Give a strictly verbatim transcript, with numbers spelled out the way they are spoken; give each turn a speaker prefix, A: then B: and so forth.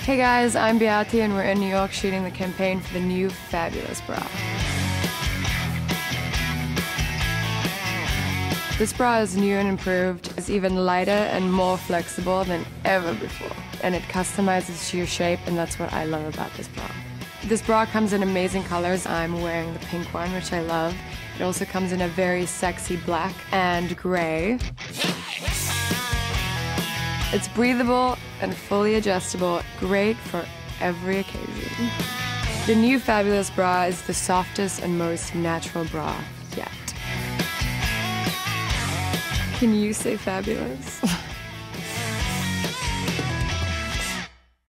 A: Hey guys, I'm Behati and we're in New York shooting the campaign for the new Fabulous bra. This bra is new and improved. It's even lighter and more flexible than ever before. And it customizes to your shape, and that's what I love about this bra. This bra comes in amazing colors. I'm wearing the pink one, which I love. It also comes in a very sexy black and gray. It's breathable and fully adjustable, great for every occasion. The new Fabulous bra is the softest and most natural bra yet. Can you say fabulous?